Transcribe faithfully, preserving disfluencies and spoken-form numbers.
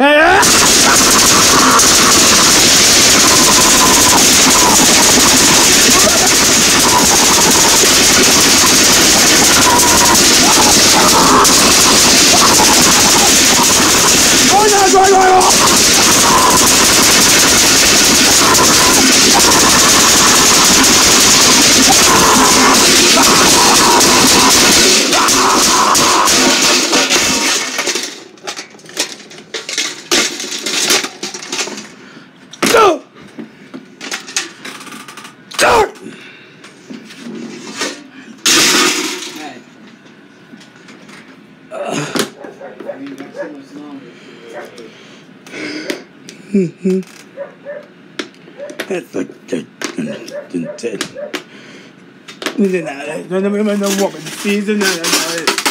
Mm-hmm. That's like that. Hindi na. Hindi naman na walk. Season na.